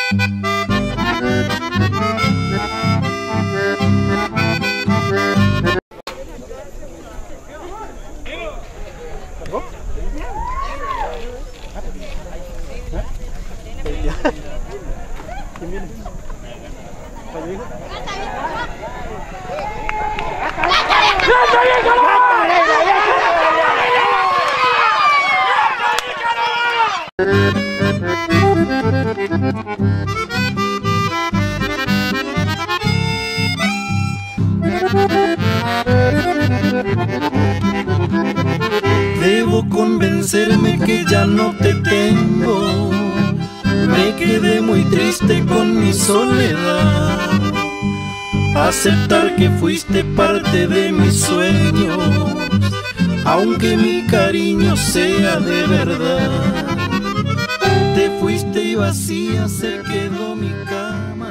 Debo convencerme que ya no te tengo. Me quedé muy triste con mi soledad. Aceptar que fuiste parte de mis sueños, aunque mi cariño sea de verdad. Te fuiste y vacía se quedó mi cama.